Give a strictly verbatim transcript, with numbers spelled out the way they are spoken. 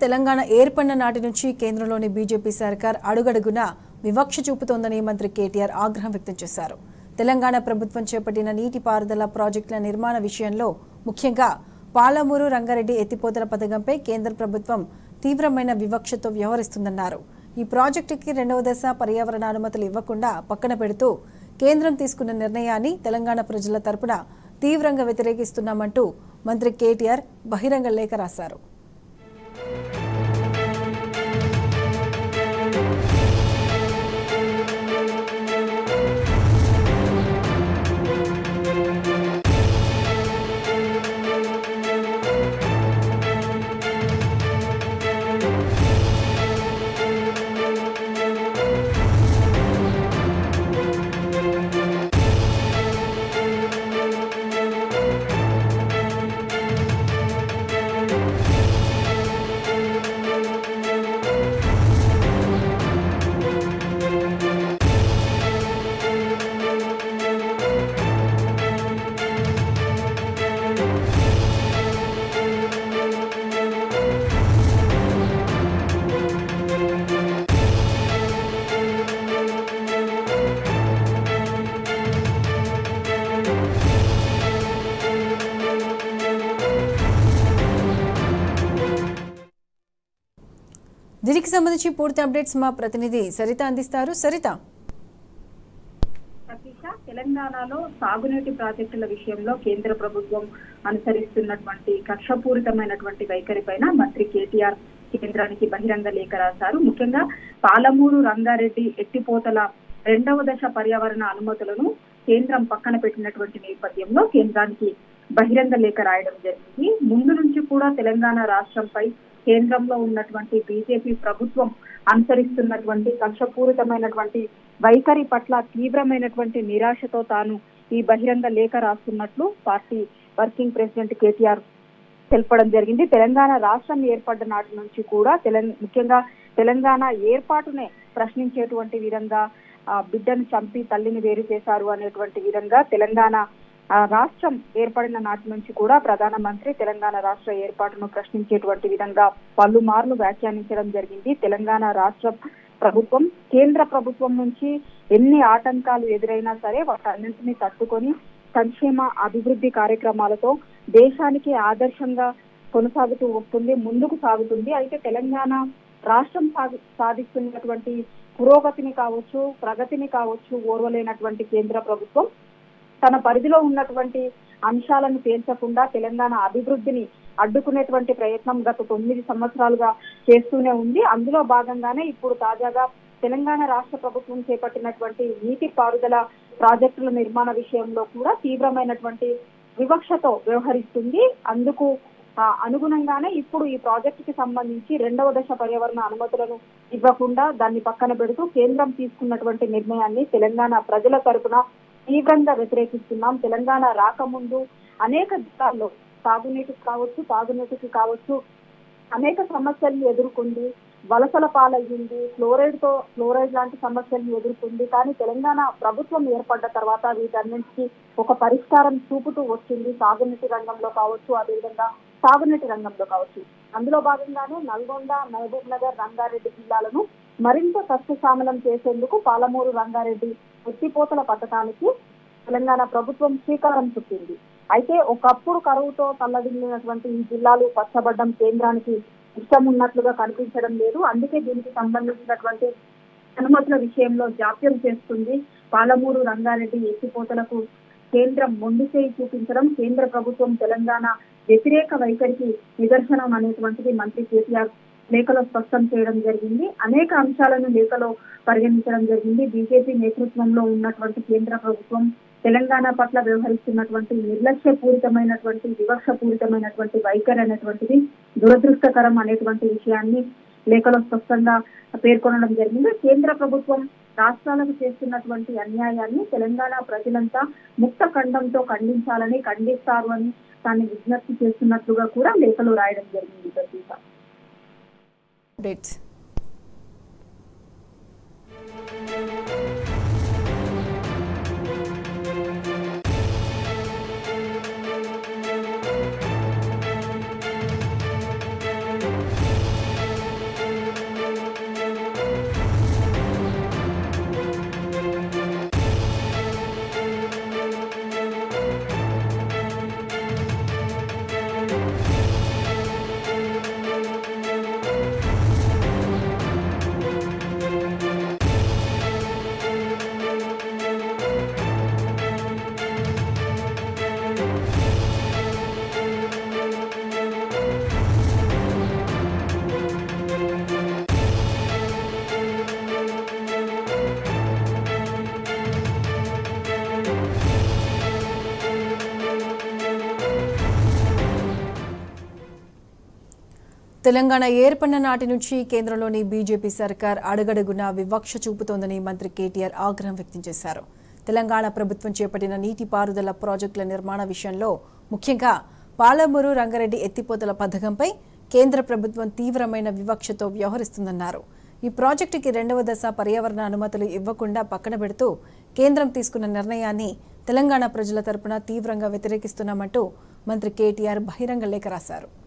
తెలంగాణ ఏర్పడిన నాటి నుంచి కేంద్రంలోని బీజేపీ సర్కార్ అడుగడుగునా వివక్ష చూపుతోందని మంత్రి కేటీఆర్ ఆగ్రహం వ్యక్తం చేశారు. తెలంగాణ ప్రభుత్వం చేపట్టిన నీటిపారుదల ప్రాజెక్టుల నిర్మాణ విషయంలో ముఖ్యంగా పాలమూరు రంగారెడ్డి ఎత్తిపోతల పథకంపై కేంద్ర ప్రభుత్వం తీవ్రమైన వివక్షతో వ్యవహరిస్తుందన్నారు. ఈ ప్రాజెక్టుకి రెండవ దశ పర్యావరణ అనుమతులు ఇవ్వకుండా పక్కన పెడుతూ కేంద్రం తీసుకున్న నిర్ణయాన్ని తెలంగాణ ప్రజల తరపున తీవ్రంగా వ్యతిరేకిస్తున్నామంటూ మంత్రి కేటీఆర్ బహిరంగ లేఖ రాశారు. దీనికి సంబంధించి పూర్తి అప్డేట్స్ మా ప్రతినిధి సరిత అందిస్తారు. సరిత, తెలంగాణలో సాగునీటి ప్రాజెక్టుల విషయంలో కేంద్ర ప్రభుత్వం అనుసరిస్తున్నటువంటి కక్షపూరితమైనటువంటి వైఖరి పైన మంత్రి కేటీఆర్ కేంద్రానికి బహిరంగ లేఖ రాశారు. ముఖ్యంగా పాలమూరు రంగారెడ్డి ఎత్తిపోతల రెండవ దశ పర్యావరణ అనుమతులను కేంద్రం పక్కన పెట్టినటువంటి నేపథ్యంలో కేంద్రానికి బహిరంగ లేఖ రాయడం జరిగింది. ముందు నుంచి కూడా తెలంగాణ రాష్ట్రంపై కేంద్రంలో ఉన్నటువంటి బీజేపీ ప్రభుత్వం అనుసరిస్తున్నటువంటి కక్షపూరితమైనటువంటి వైఖరి పట్ల తీవ్రమైనటువంటి నిరాశతో తాను ఈ బహిరంగ లేఖ రాస్తున్నట్లు పార్టీ వర్కింగ్ ప్రెసిడెంట్ కేటీఆర్ తెలపడం జరిగింది. తెలంగాణ రాష్ట్రం ఏర్పడ్డ నాటి నుంచి కూడా తెలంగాణ ముఖ్యంగా తెలంగాణ ఏర్పాటునే ప్రశ్నించేటువంటి విధంగా బిడ్డను చంపి తల్లిని వేరు చేశారు అనేటువంటి విధంగా తెలంగాణ రాష్ట్రం ఏర్పడిన నాటి నుంచి కూడా ప్రధానమంత్రి తెలంగాణ రాష్ట్ర ఏర్పాటును ప్రశ్నించేటువంటి విధంగా పలుమార్లు వ్యాఖ్యానించడం జరిగింది. తెలంగాణ రాష్ట్ర ప్రభుత్వం కేంద్ర ప్రభుత్వం నుంచి ఎన్ని ఆటంకాలు ఎదురైనా సరే వాటన్నింటినీ తట్టుకొని సంక్షేమ అభివృద్ధి కార్యక్రమాలతో దేశానికి ఆదర్శంగా కొనసాగుతూ వస్తుంది, ముందుకు సాగుతుంది. అయితే తెలంగాణ రాష్ట్రం సాధిస్తున్నటువంటి పురోగతిని కావచ్చు, ప్రగతిని కావచ్చు ఓర్వలేనటువంటి కేంద్ర ప్రభుత్వం తన పరిధిలో ఉన్నటువంటి అంశాలను తేల్చకుండా తెలంగాణ అభివృద్ధిని అడ్డుకునేటువంటి ప్రయత్నం గత తొమ్మిది సంవత్సరాలుగా చేస్తూనే ఉంది. అందులో భాగంగానే ఇప్పుడు తాజాగా తెలంగాణ రాష్ట్ర ప్రభుత్వం చేపట్టినటువంటి నీటి పారుదల ప్రాజెక్టుల నిర్మాణ విషయంలో కూడా తీవ్రమైనటువంటి వివక్షతో వ్యవహరిస్తుంది. అందుకు అనుగుణంగానే ఇప్పుడు ఈ ప్రాజెక్టుకి సంబంధించి రెండవ దశ పర్యావరణ అనుమతులను ఇవ్వకుండా దాన్ని పక్కన పెడుతూ కేంద్రం తీసుకున్నటువంటి నిర్ణయాన్ని తెలంగాణ ప్రజల తరపున తీవ్రంగా వ్యతిరేకిస్తున్నాం. తెలంగాణ రాకముందు అనేక జిల్లాల్లో సాగునీటికి కావచ్చు, తాగునీటికి కావచ్చు అనేక సమస్యలను ఎదుర్కొంది, వలసల పాలయ్యింది, ఫ్లోరైడ్ తో ఫ్లోరైడ్ లాంటి సమస్యలను ఎదుర్కొంది. కానీ తెలంగాణ ప్రభుత్వం ఏర్పడ్డ తర్వాత వీటన్నింటికి ఒక పరిష్కారం చూపుతూ వచ్చింది. సాగునీటి రంగంలో కావచ్చు, అదేవిధంగా సాగునీటి రంగంలో కావచ్చు. అందులో భాగంగానే నల్గొండ, మహబూబ్ నగర్, రంగారెడ్డి జిల్లాలను మరింత సస్యశ్యామలం చేసేందుకు పాలమూరు రంగారెడ్డి ఎత్తిపోతల పథకానికి తెలంగాణ ప్రభుత్వం శ్రీకారం చుట్టింది. అయితే ఒకప్పుడు కరువుతో తల్లడిల్లినటువంటి ఈ జిల్లాలు పచ్చబడ్డం కేంద్రానికి ఇష్టం ఉన్నట్లుగా కనిపించడం లేదు. అందుకే దీనికి సంబంధించినటువంటి అనుమతుల విషయంలో జాప్యం చేస్తుంది. పాలమూరు రంగారెడ్డి ఎత్తిపోతలకు కేంద్రం మొండి చేయి చూపించడం కేంద్ర ప్రభుత్వం తెలంగాణ వ్యతిరేక వైఖరికి నిదర్శనం అనేటువంటిది మంత్రి కేటీఆర్ లేఖలో స్పష్టం చేయడం జరిగింది. అనేక అంశాలను లేఖలో పరిగణించడం జరిగింది. బీజేపీ నేతృత్వంలో ఉన్నటువంటి కేంద్ర ప్రభుత్వం తెలంగాణ పట్ల వ్యవహరిస్తున్నటువంటి నిర్లక్ష్యపూరితమైనటువంటి వివక్షపూరితమైనటువంటి వైఖరి అనేటువంటిది దురదృష్టకరం అనేటువంటి విషయాన్ని లేఖలో స్పష్టంగా పేర్కొనడం జరిగింది. కేంద్ర ప్రభుత్వం రాష్ట్రాలకు చేస్తున్నటువంటి అన్యాయాన్ని తెలంగాణ ప్రజలంతా ముక్త ఖండంతో ఖండించాలని, ఖండిస్తారు అని దాన్ని విజ్ఞప్తి చేస్తున్నట్లుగా కూడా లేఖలో రాయడం జరిగింది. updates. తెలంగాణ ఏర్పడిన నాటి నుంచి కేంద్రంలోని బీజేపీ సర్కార్ అడుగడుగునా వివక్ష చూపుతోందని మంత్రి కేటీఆర్ ఆగ్రహం వ్యక్తం చేశారు. తెలంగాణ ప్రభుత్వం చేపట్టిన నీటిపారుదల ప్రాజెక్టుల నిర్మాణ విషయంలో ముఖ్యంగా పాలమూరు రంగారెడ్డి ఎత్తిపోతల పథకంపై కేంద్ర ప్రభుత్వం తీవ్రమైన వివక్షతో వ్యవహరిస్తుందన్నారు. ఈ ప్రాజెక్టుకి రెండవ దశ పర్యావరణ అనుమతులు ఇవ్వకుండా పక్కన పెడుతూ కేంద్రం తీసుకున్న నిర్ణయాన్ని తెలంగాణ ప్రజల తరపున తీవ్రంగా వ్యతిరేకిస్తున్నామంటూ మంత్రి కేటీఆర్ బహిరంగ లేఖ రాశారు.